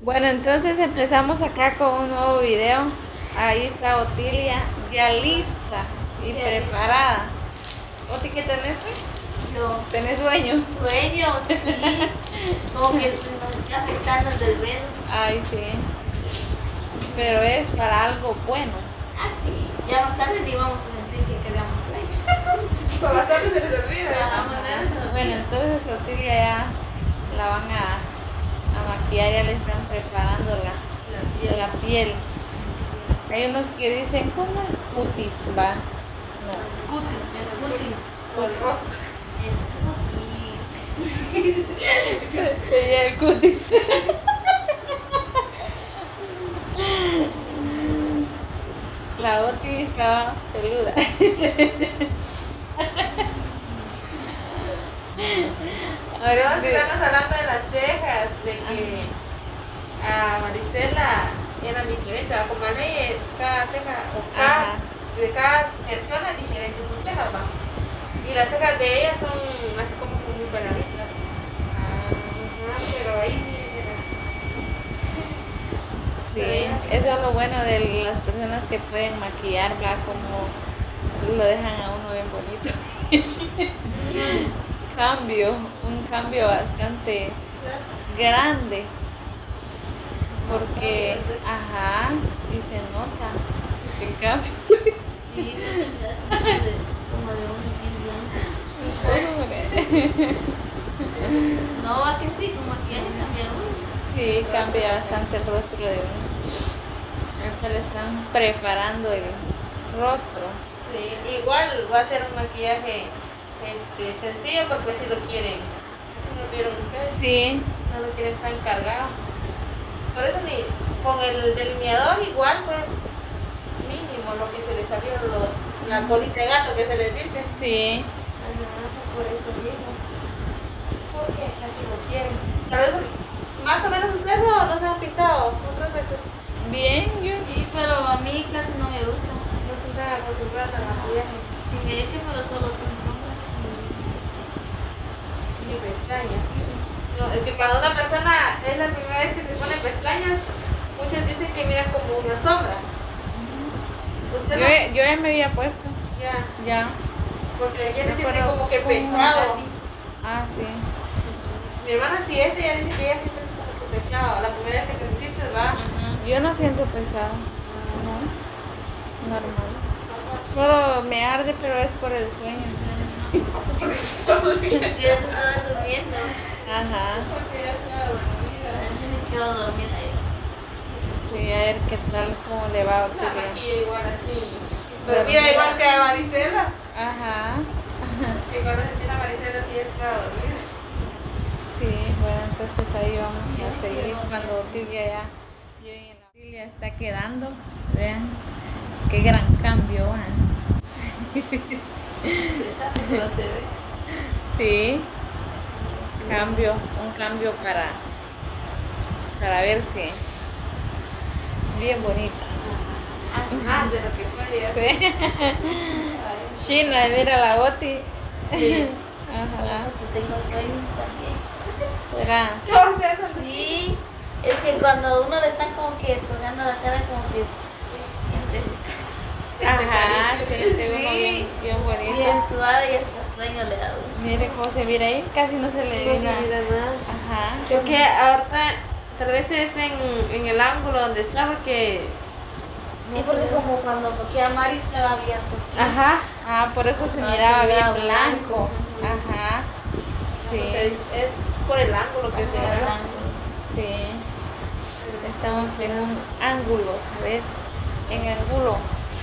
Bueno, entonces empezamos acá con un nuevo video. Ahí está Otilia, ya lista y preparada. Oti, ¿qué tenés? Yo. ¿Tenés sueño? Sueño, sí. Como que nos está afectando el desvelo. Ay, sí. Pero es para algo bueno. Ah, sí. Ya más tarde ni vamos a sentir que queremos sueño. Para más tarde se les olvida. Bueno, entonces Otilia ya la van a maquillar, ya le están preparando la piel. Hay unos que dicen, ¿cómo es? Cutis, va. No. Cutis, el cutis. Por rostro. El cutis. Sería el cutis. La Oti estaba peluda. Ahora No, estamos hablando de las cejas, de que a Marisela era diferente, como a ley, cada ceja, o de cada persona es diferente sus cejas, ¿va? Y las cejas de ella son así como que muy peladitas. Pero ahí sí, eso es lo bueno de las personas que pueden maquillar, ¿verdad? Como lo dejan a uno bien bonito. Un cambio bastante grande, porque, ajá, y se nota el cambio. Sí, como de unos 15 años. No, va que sí, como que ya cambia uno. Sí, cambia bastante el rostro de uno. Ahorita le están preparando el rostro. sí, igual va a ser un maquillaje sencillo, porque si lo quieren, si lo vieron ustedes, Sí, no lo quieren tan cargado. Por eso con el delineador igual fue mínimo lo que se les salió, la colita de gato que se les dice. sí. Ajá, por eso mismo. Porque así lo quieren. Tal vez más o menos ustedes no se han pintado otras veces. Bien, yo. Sí, pero a mí casi no me gusta. No se están acostumbradas al maquillaje. Si me echo, pero solo son sombras. Ni pestañas. No, es que cuando una persona es la primera vez que se pone pestañas, muchos dicen que mira como una sombra. Usted no, Yo ya me había puesto. ya, Ya. porque ella Me siente acuerdo como que como pesado. Ah, sí. Mi hermana sí es, ella dice que ella siente como que pesado. La primera vez que lo hiciste, va. Yo no siento pesado. No. Normal. Solo me arde, pero es por el sueño. Yo estaba durmiendo. Ajá. Porque ya está dormida. Así me quedo dormida ahí. Sí, a ver qué tal, cómo le va a La Otilia. maquilla igual así. Dormida igual que a Marisela. Ajá. Que cuando se tiene a Marisela sí está dormida. Sí, bueno, entonces ahí vamos a seguir cuando Otilia ya llegue. Otilia está quedando, vean, qué gran cambio, ¿eh? Pero se ve. Sí, un cambio para verse bien bonita. Más de lo que fue ya. Sí. China, mira la Oti. Sí. Ajá. Porque tengo sueño también. Verá. No, o sea, eso sí. Sí, es que cuando uno le están como que tocando la cara, como que siente Ajá, siente uno Sí. bien bonito. bien suave y hasta sueño le da uno. Mire cómo se mira ahí, casi no se le No se mira. mira nada. Ajá. Creo que ahorita tal vez es en el ángulo donde está porque... Y porque como cuando toqué a Mari estaba abierto aquí. Ajá. Ah, por eso se Ah, miraba se miraba bien blanco. blanco. Ajá. O Sí, sea, es por el ángulo que se Ajá, da. blanco. sí. Estamos en un ángulo, a ver, en ángulo.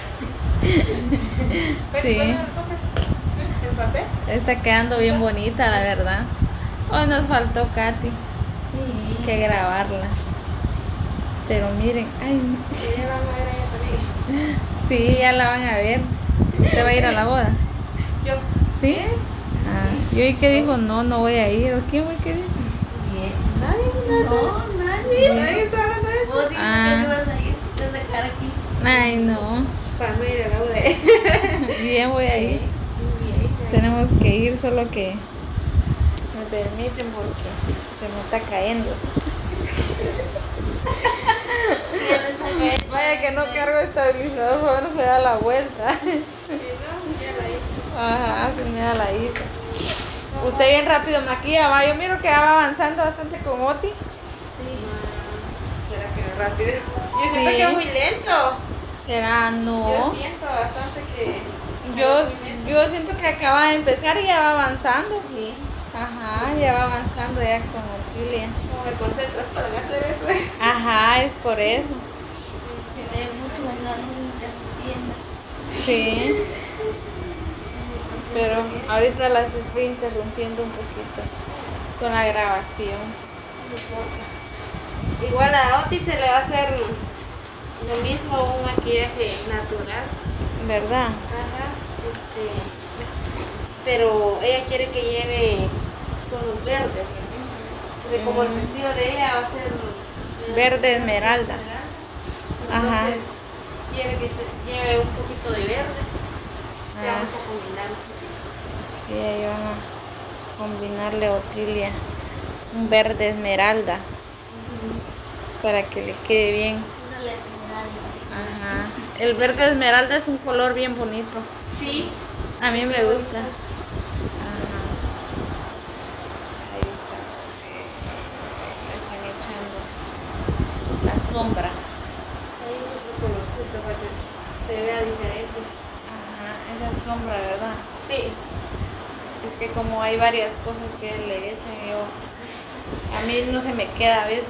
Sí, ¿El papel? está quedando bien bonita, la verdad. Hoy nos faltó Katy, Sí. que grabarla. Pero miren, ay, Sí, ya vamos a ver ella también. sí, ya la van a ver. ¿Usted va a ir a la boda? Yo. ¿Sí? Ah, yo vi que dijo, no voy a ir. ¿O quién fue que dijo? Bien. Nadie, No, nadie. nadie está hablando de eso. Vos dijiste Ah. que me ibas a ir desde cara aquí. Ay, no. Para no ir a la boda. Bien, voy a ir. Tenemos que ir, solo que me permiten porque se me está cayendo. Y ya le saca el- Vaya que no cargo estabilizador, bueno, se da la vuelta. Sí, ¿no? Ya la hice. Ajá, señora la hizo. Usted bien rápido maquilla, va. Yo miro que va avanzando bastante con Oti. ¿Será que rápido? Yo siento Sí. que es muy lento. ¿Será? Yo No. siento bastante que. Yo siento que acaba de empezar y ya va avanzando. Sí. Ajá, ya va avanzando ya con Otilia. Como me concentro solo en hacer eso. Ajá, es por eso. Se ve mucho más interrumpiendo. Sí. Pero ahorita las estoy interrumpiendo un poquito con la grabación. No importa. Igual a Oti se le va a hacer lo mismo, un maquillaje natural. ¿Verdad? Ajá. Pero ella quiere que lleve tonos verdes. Porque como el vestido de ella va a ser Verde esmeralda. Ajá. Entonces quiere que se lleve un poquito de verde. Y Ah. vamos a combinar un poquito. Sí, ahí van a combinarle a Otilia un verde esmeralda para que le quede bien. Una la esmeralda. Ajá. El verde esmeralda es un color bien bonito. Sí. A mí me gusta. Ajá. Ahí está. Le están echando la sombra. Ahí es otro colorcito para que se vea diferente. Ajá, esa sombra, ¿verdad? Sí. Es que como hay varias cosas que le echan, a mí no se me queda a veces.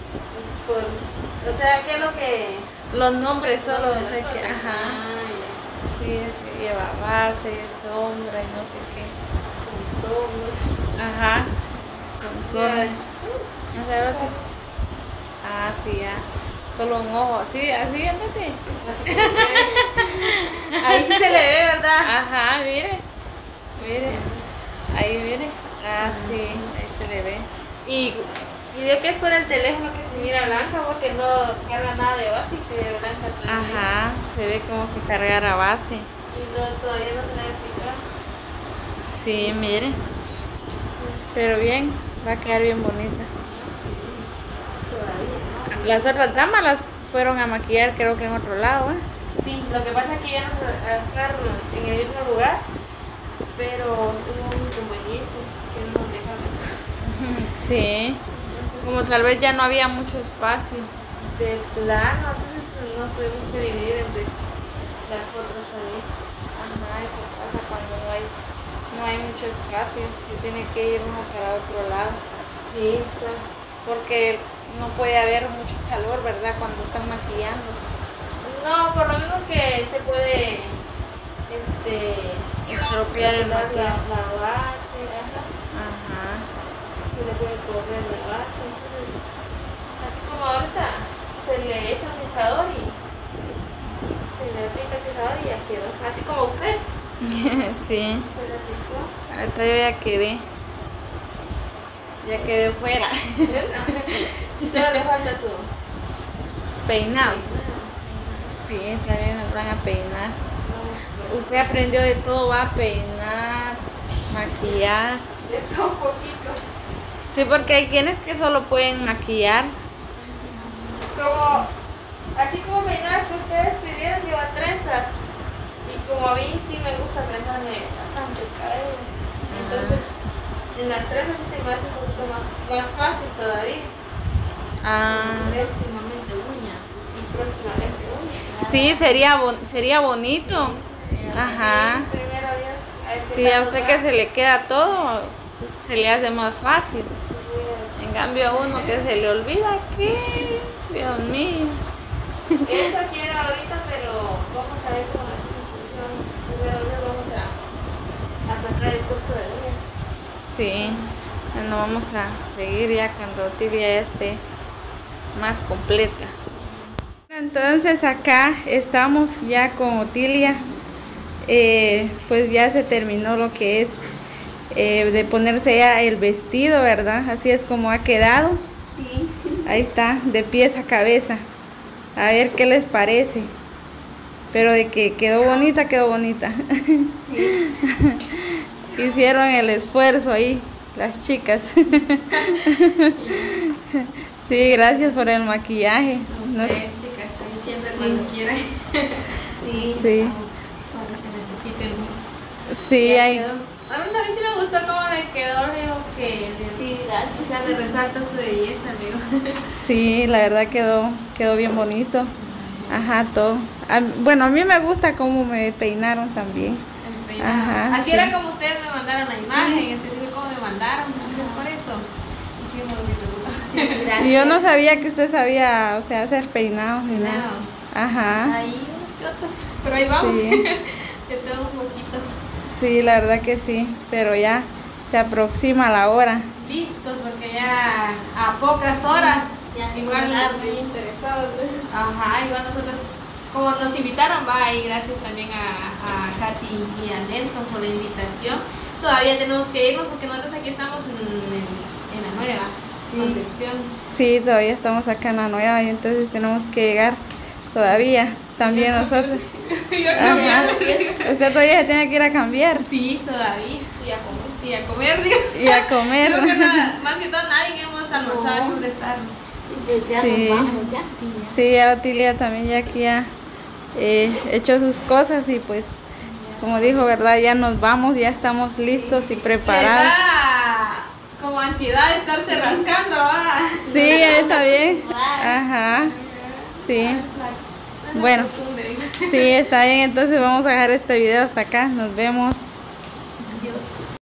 O sea, ¿qué es lo que...? Los nombres solo No, sé que, ajá. Ah, ya. Sí, es que lleva base, sombra y no sé qué. Con tonos. Ajá, con Ya. tonos. ¿No sé, Bati? Ah, sí, ya. Solo un ojo, así, ándate. Ahí sí se le ve, ¿verdad? Ajá, mire. Ahí, mire. Ah, sí, ahí se le ve. Y de que es con el teléfono que se mira blanca porque no carga nada de base y se ve blanca también. Ajá, se ve como que cargar a base. Y no, todavía no se le ha explicado. Sí, mire. Pero bien, va a quedar bien bonita. Todavía, ¿no? Las otras damas las fueron a maquillar, creo que en otro lado, ¿eh? Sí, lo que pasa es que ya no va a estar en el mismo lugar, pero hubo un inconveniente que no nos dejaron. Sí, como tal vez ya no había mucho espacio. De plano, entonces nos tuvimos que dividir entre las otras también. Ajá, eso pasa cuando no hay mucho espacio, se tiene que ir uno para otro lado, Sí, está. porque no puede haber mucho calor, ¿verdad? Cuando están maquillando. No, por lo mismo que se puede Estropear el la maquillaje. base, ajá. Ajá. Se le puede correr la base, entonces así como ahorita se le echa un fijador y se le aplica el fijador y ya quedó. Así como usted Sí, se le aplicó. ahorita yo ya quedé fuera. Solo le falta su Peinado. Sí, también nos van a peinar. Usted aprendió de todo, va a peinar, maquillar. de todo un poquito. Sí, porque hay quienes que solo pueden maquillar. Como, así como peinar que ustedes pidieron, lleva trenzas. Y como a mí sí me gusta trenzarme bastante el cabello. Entonces, en las trenzas sí se me hace un poquito más fácil todavía. Ah, Próximamente uñas. Y próximamente uñas. sí, sería bonito. Ajá. Primero Dios. Sí, a usted que se le queda todo, se le hace más fácil. En cambio a uno que se le olvida, ¿qué? Dios mío. Eso quiero ahorita, pero vamos a ver cómo hacemos. Primero Dios vamos a sacar el curso de uñas. Sí, bueno, vamos a seguir ya cuando Otilia ya esté más completa. Entonces acá estamos ya con Otilia. Pues ya se terminó lo que es de ponerse ya el vestido, ¿verdad? Así es como ha quedado. Sí. Ahí está, de pies a cabeza. A ver qué les parece. Pero de que quedó bonita, quedó bonita. Sí. Hicieron el esfuerzo ahí, las chicas. Sí, gracias por el maquillaje. No- Chicas, ahí siempre Sí. cuando quieran. Sí. Sí, Cuando se necesiten. sí, Ya hay. quedó. A mí también sí me gustó cómo le quedó, digo que Sí, o gracias. sea, le resalta su belleza, amigo. Sí, la verdad quedó bien bonito. Ajá, todo. Bueno, a mí me gusta cómo me peinaron también. El peinado. Ajá, Así sí. era como ustedes me mandaron la imagen, así fue como me mandaron, por eso hicimos lo que se gustó. Gracias. Y yo no sabía que usted sabía, o sea, hacer peinados ni nada. Ajá. Ahí unos que otros. Pero ahí vamos, Sí. de todo un poquito. Sí, la verdad que sí, pero ya se aproxima la hora. Listos, porque ya a pocas horas, Ya igual, muy interesados. ajá, igual nosotros, como nos invitaron, va, y gracias también a Katy y a Nelson por la invitación. Todavía tenemos que irnos porque nosotros aquí estamos en la nueva Concepción. Sí, todavía estamos acá en la nueva y entonces tenemos que llegar todavía, también nosotros. Ajá. Usted todavía se tiene que ir a cambiar Sí, todavía. Y a comer, digo. y a comer. Creo que más que todo nadie hemos almorzado No. por estar. Y pues ya Sí. nos vamos ya. Sí, ya Otilia también ya aquí ha hecho sus cosas y pues, como dijo, ¿verdad? Ya nos vamos, ya estamos listos y preparados. Le da como ansiedad de estarse rascando, ¿va? Sí, está bien. Ajá. Sí. Bueno. Sí, está bien, entonces vamos a dejar este video hasta acá. Nos vemos.